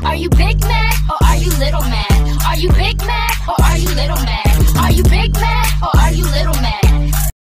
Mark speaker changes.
Speaker 1: Are you Big Mac or are you Little Mac? Are you Big Mac